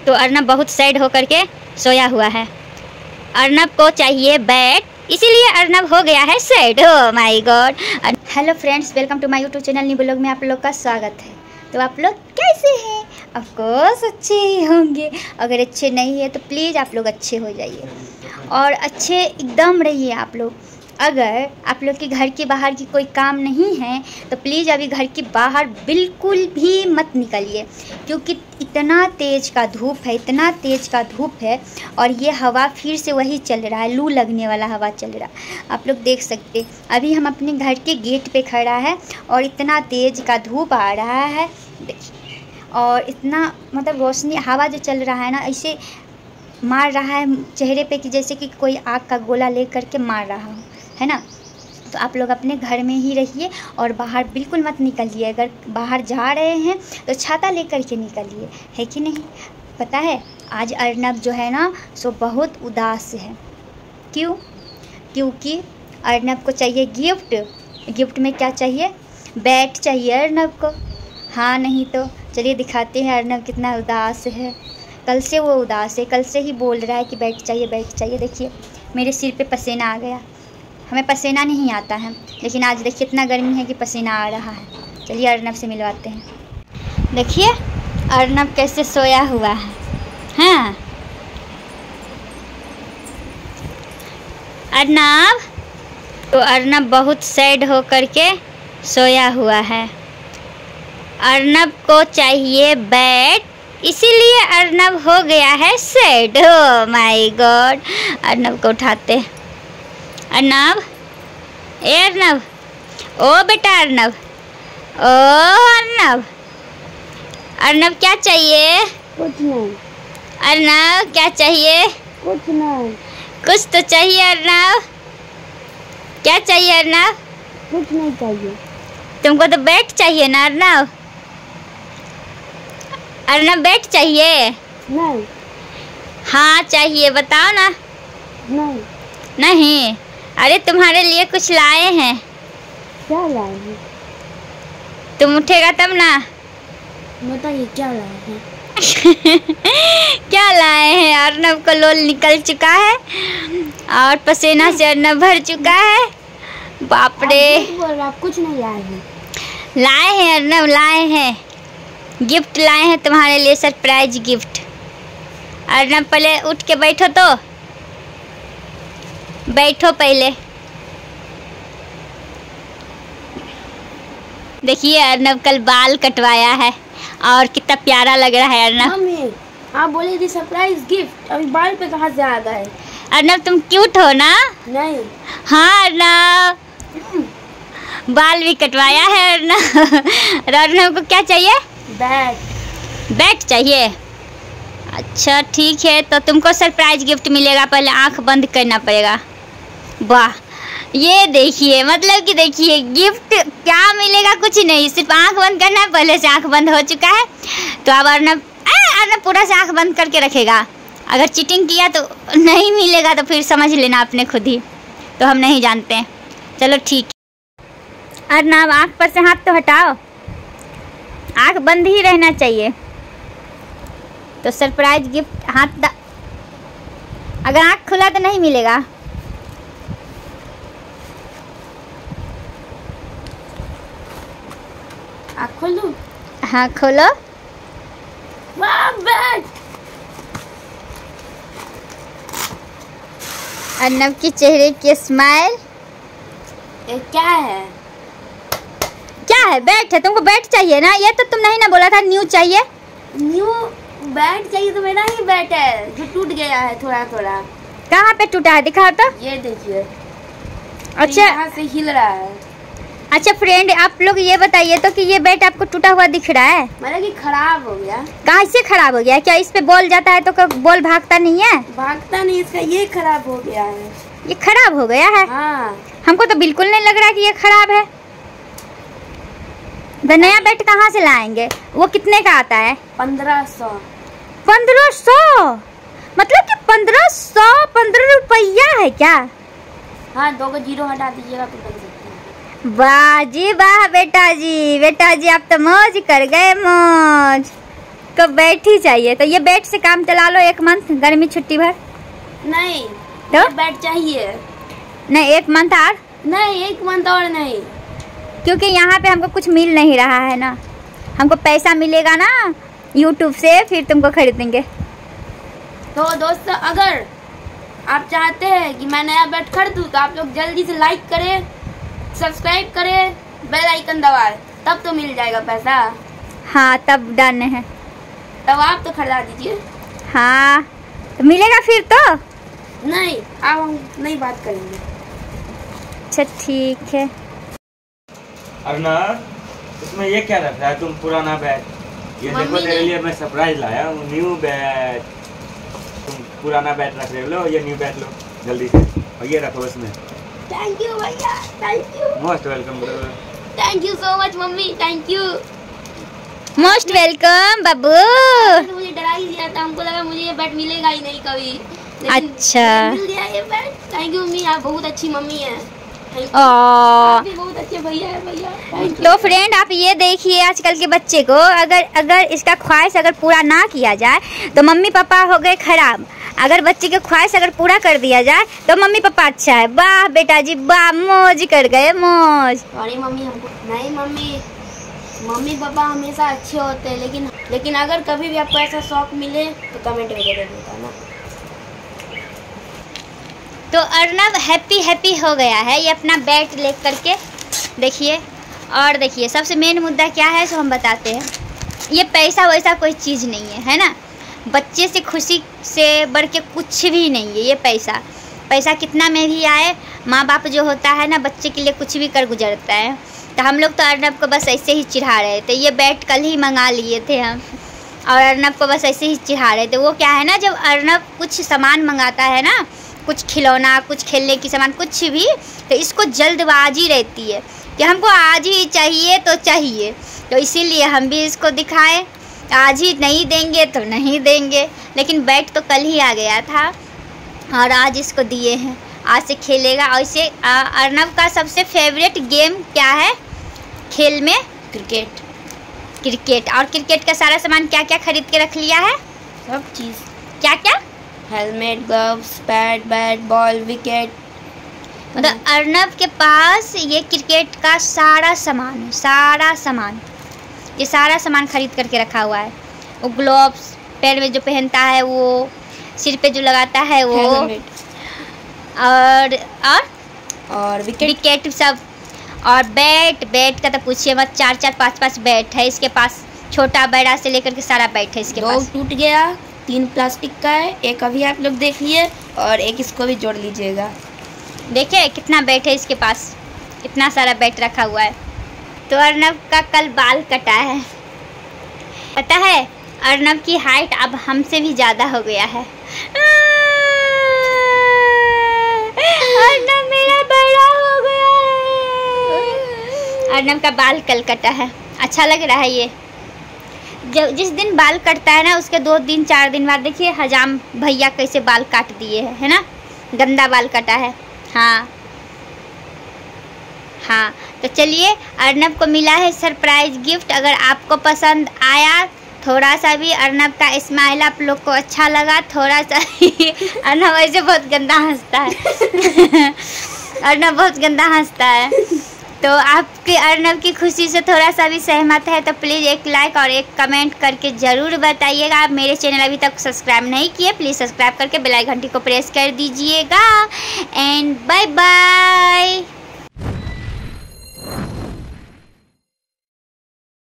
तो अर्नब बहुत सैड होकर के सोया हुआ है। अर्नब को चाहिए बैट, इसीलिए अर्नब हो गया है sad. Oh my God. Hello friends, welcome to my YouTube channel new blog में आप लोग का स्वागत है। तो आप लोग कैसे हैं? ऑफ कोर्स अच्छे ही होंगे। अगर अच्छे नहीं है तो प्लीज़ आप लोग अच्छे हो जाइए और अच्छे एकदम रहिए आप लोग। अगर आप लोग के घर के बाहर की कोई काम नहीं है तो प्लीज़ अभी घर के बाहर बिल्कुल भी मत निकलिए, क्योंकि इतना तेज़ का धूप है, इतना तेज़ का धूप है। और ये हवा फिर से वही चल रहा है, लू लगने वाला हवा चल रहा है। आप लोग देख सकते, अभी हम अपने घर के गेट पे खड़ा है और इतना तेज़ का धूप आ रहा है, देखिए। और इतना मतलब रोशनी, हवा जो चल रहा है ना, ऐसे मार रहा है चेहरे पे कि जैसे कि कोई आग का गोला ले करके मार रहा हो, है ना। तो आप लोग अपने घर में ही रहिए और बाहर बिल्कुल मत निकलिए। अगर बाहर जा रहे हैं तो छाता लेकर के निकलिए, है कि नहीं। पता है आज अर्नब जो है ना सो बहुत उदास है। क्यों? क्योंकि अर्नब को चाहिए गिफ्ट। गिफ्ट में क्या चाहिए? बैट चाहिए अर्नब को। हाँ नहीं तो चलिए दिखाते हैं अर्नब कितना उदास है। कल से वो उदास है, कल से ही बोल रहा है कि बैट चाहिए बैट चाहिए। देखिए मेरे सिर पे पसीना आ गया। हमें पसीना नहीं आता है, लेकिन आज देखिए इतना गर्मी है कि पसीना आ रहा है। चलिए अर्नब से मिलवाते हैं। देखिए अर्नब कैसे सोया हुआ है। हाँ अर्नब, तो अर्नब बहुत सैड हो करके सोया हुआ है। अर्नब को चाहिए बैट, इसीलिए अर्नब हो गया है sad. Oh my God. Arnab को उठाते। अर्नब, ए अर्नब, ओ बेटा अर्नब, ओ अर्नब, अर्नब क्या चाहिए? कुछ नहीं। अर्नब क्या चाहिए? कुछ नहीं। कुछ तो चाहिए अर्नब। क्या चाहिए अर्नब? कुछ नहीं चाहिए। तुमको तो बैट चाहिए ना अर्नब। अर्नब बैट चाहिए? नहीं। हाँ चाहिए, बताओ ना। नहीं। नहीं? अरे तुम्हारे लिए कुछ लाए हैं। क्या लाए हैं? तुम उठेगा तब ना। बताइए क्या लाए हैं? क्या लाए हैं? अर्नब को लोल निकल चुका है और पसीना से अर्नब भर चुका है। बाप रे। आप कुछ नहीं लाए हैं? लाए हैं अर्नब, लाए हैं। गिफ्ट लाए हैं तुम्हारे लिए, सरप्राइज गिफ्ट। अर्नब पहले उठ के बैठो, तो बैठो पहले। देखिए अर्नब कल बाल कटवाया है और कितना प्यारा लग रहा है अर्नब। मम्मी आप बोले थी सरप्राइज गिफ्ट, अभी बाल पे कहाँ से आ गए? अर्नब तुम क्यूट हो ना। नहीं। हाँ अर्नब, बाल भी कटवाया है अर्नब। और अर्नब को क्या चाहिए? बैट। बैट चाहिए? अच्छा ठीक है, तो तुमको सरप्राइज गिफ्ट मिलेगा, पहले आंख बंद करना पड़ेगा। वाह, ये देखिए, मतलब कि देखिए गिफ्ट क्या मिलेगा, कुछ नहीं, सिर्फ आंख बंद करना। पहले से आंख बंद हो चुका है, तो अब अर्नब पूरा से आंख बंद करके रखेगा। अगर चीटिंग किया तो नहीं मिलेगा, तो फिर समझ लेना अपने खुद ही, तो हम नहीं जानते हैं। चलो ठीक है। अर्नब आंख पर से हाथ तो हटाओ, आंख बंद ही रहना चाहिए। तो सरप्राइज गिफ्ट हाथ अगर आंख खुला तो नहीं मिलेगा। आँख खोल दूँ? हाँ खोलो। वाह बैट। अर्नब की चेहरे की स्माइल। क्या है? क्या है? बैट है। तुमको बैट चाहिए ना, ये तो तुम नहीं ना बोला था न्यू चाहिए। न्यू बैट चाहिए तो मेरा ही बैट है जो टूट गया है थोड़ा थोड़ा। कहाँ पे टूटा है? दिखाओ तो। ये देखिए। अच्छा यहाँ से हिल रहा है। अच्छा फ्रेंड, आप लोग ये बताइए तो कि ये बैट आपको टूटा हुआ दिख रहा है? मतलब कि खराब हो गया। कहाँ से खराब हो गया? क्या इस पे बॉल जाता है तो बॉल भागता नहीं है? भागता नहीं, इसका ये खराब हो गया है। ये खराब हो गया है? हाँ। हमको तो बिल्कुल नहीं लग रहा कि ये खराब है। तो नया बैट कहाँ से लाएंगे? वो कितने का आता है? 1500। 1500? मतलब कि 15 रुपया है क्या? हाँ, 2 को 0 हटा दीजिएगा तो बन सकता है। वाह जी वाह बेटा जी, बेटा जी आप तो मौज कर गए, मौज। को बैट ही चाहिए, तो ये बैट से काम चला लो 1 मंथ गर्मी छुट्टी भर। नहीं तो बैट चाहिए। नहीं 1 मंथ और नहीं 1 मंथ और नहीं, क्योंकि यहाँ पे हमको कुछ मिल नहीं रहा है ना, हमको पैसा मिलेगा ना यूट्यूब से, फिर तुमको खरीदेंगे। तो दोस्तों अगर आप चाहते हैं कि मैं नया बैट खरीदूँ तो आप लोग जल्दी से लाइक करें, सब्सक्राइब करें, बेल आइकन दबाएं, तब तो मिल जाएगा पैसा। हाँ तब डन है, तब आप तो खरीदा दीजिए। हाँ तो मिलेगा फिर तो। नहीं अब हम नहीं बात करेंगे। अच्छा ठीक है। अरुणा, इसमें ये क्या रख रहा है तुम? पुराना बैट। ये देखो तेरे लिए मैं सरप्राइज लाया हूँ, न्यू बैट। तुम पुराना बैट रख रहे हो, ये न्यू बैट लो जल्दी से, और ये रखो इसमें। थैंक यू भैया, thank you, most welcome brother. Thank you so much mummy, thank you. Most welcome बाबू। मुझे डरा ही दिया था, हमको लगा मुझे ये बैट मिलेगा ही नहीं कभी, लेकिन अच्छा मिल गया ये बैट। थैंक यू मम्मी, आप बहुत अच्छी मम्मी है। ओ भी बहुत अच्छे भैया है भैया। तो फ्रेंड आप ये देखिए, आजकल के बच्चे को अगर इसका ख्वाहिश अगर पूरा ना किया जाए तो मम्मी पापा हो गए खराब, अगर बच्चे की ख्वाहिश अगर पूरा कर दिया जाए तो मम्मी पापा अच्छा है। वाह बेटा जी वाह, मौज कर गए मौज। सॉरी मम्मी, हमको नहीं मम्मी पापा हमेशा अच्छे होते हैं, लेकिन अगर कभी भी आपको ऐसा शौक मिले तो कमेंट में जरूर बताना। तो अर्नब हैप्पी हो गया है ये अपना बैट ले करके, देखिए। और देखिए सबसे मेन मुद्दा क्या है सो हम बताते हैं। ये पैसा वैसा कोई चीज़ नहीं है ना, बच्चे से खुशी से बढ़ के कुछ भी नहीं है ये पैसा कितना में भी आए, माँ बाप जो होता है ना बच्चे के लिए कुछ भी कर गुजरता है। तो हम लोग तो अर्नब को बस ऐसे ही चिढ़ा रहे थे, ये बैट कल ही मंगा लिए थे हम, और अर्नब को बस ऐसे ही चिढ़ा रहे थे। वो क्या है ना, जब अर्नब कुछ सामान मंगाता है ना, कुछ खिलौना, कुछ खेलने की सामान, कुछ भी, तो इसको जल्दबाजी रहती है कि हमको आज ही चाहिए तो चाहिए। तो इसीलिए हम भी इसको दिखाए, आज ही नहीं देंगे तो नहीं देंगे। लेकिन बैट तो कल ही आ गया था और आज इसको दिए हैं, आज से खेलेगा। और इसे अर्नब का सबसे फेवरेट गेम क्या है खेल में? क्रिकेट। और क्रिकेट का सारा सामान क्या क्या खरीद के रख लिया है? सब चीज़। क्या क्या? Helmet, gloves, pad, bat, ball, wicket. मतलब अर्नब के पास ये क्रिकेट का सारा सामान ये सारा सामान खरीद करके रखा हुआ है। वो ग्लव्स पैर में जो पहनता है, वो सिर पे जो लगाता है वो, और विकेट सब। और बैट का तो पूछिए मत, 4 5 बैट है इसके पास, छोटा बड़ा से लेकर के सारा बैट है इसके पास। 2 टूट गया, 3 प्लास्टिक का है, एक अभी आप लोग देख लिए और एक इसको भी जोड़ लीजिएगा। देखिए कितना बैट है इसके पास, इतना सारा बैट रखा हुआ है। तो अर्नब का कल बाल कटा है, पता है अर्नब की हाइट अब हमसे भी ज़्यादा हो गया है। अर्नब मेरा बड़ा हो गया है। अर्नब का बाल कल कटा है, अच्छा लग रहा है ये। जब जिस दिन बाल कटता है ना उसके 2 दिन 4 दिन बाद देखिए हजाम भैया कैसे बाल काट दिए है ना, गंदा बाल कटा है। हाँ तो चलिए, अर्नब को मिला है सरप्राइज गिफ्ट। अगर आपको पसंद आया, थोड़ा सा भी अर्नब का स्माइल आप लोग को अच्छा लगा, थोड़ा सा अर्नब ऐसे बहुत गंदा हंसता है अर्नब बहुत गंदा हंसता है। तो आपके अर्नब की खुशी से थोड़ा सा भी सहमत है तो प्लीज़ एक लाइक और एक कमेंट करके ज़रूर बताइएगा। आप मेरे चैनल अभी तक सब्सक्राइब नहीं किए, प्लीज़ सब्सक्राइब करके बेल आइकन घंटी को प्रेस कर दीजिएगा। And bye bye.